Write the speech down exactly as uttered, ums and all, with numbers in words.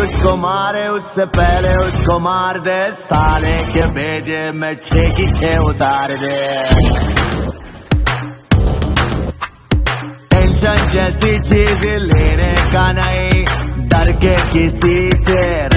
तुझको मारे उससे पहले उसको मार दे, साले के भेजे में छे की छे उतार दे। टेंशन जैसी चीज लेने का नहीं, डर के किसी से